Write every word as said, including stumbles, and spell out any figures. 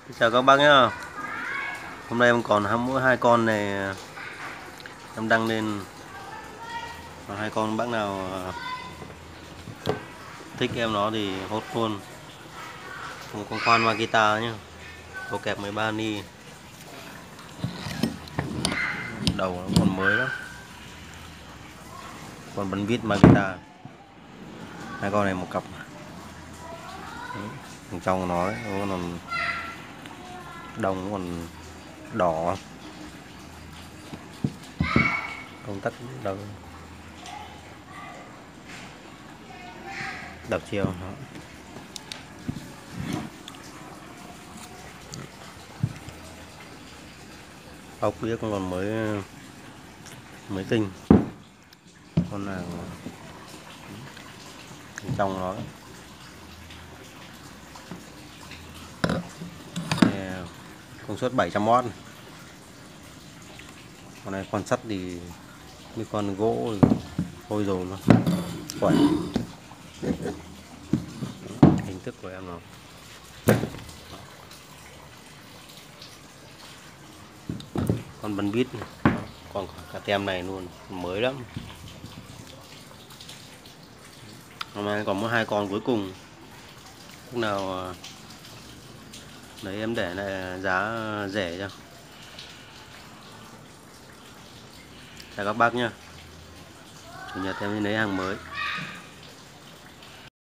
Chào các bác nhá. Hôm nay em còn hai mỗi hai con này em đăng lên. Còn hai con bác nào thích em nó thì hốt luôn. Một con khoan Makita nhá. Có kẹp mười ba ni. Đầu nó còn mới lắm. Còn bắn vít Makita. Hai con này một cặp. Đấy, trong nó đấy, nó còn đồng nó còn đỏ. Công tắc đầu đập chiều đó. Ốc biết con còn mới mới tinh. Con nào trong nó công suất bảy trăm oát. Con này con sắt thì với con gỗ thì thôi rồi luôn. Quẩy hình thức của em nào. Con bắn vít này. Còn cả tem này luôn mới lắm. Hôm nay còn mỗi hai con cuối cùng. Lúc nào đấy em để lại giá rẻ cho. Chào các bác nhá. Chủ nhật em đi lấy hàng mới.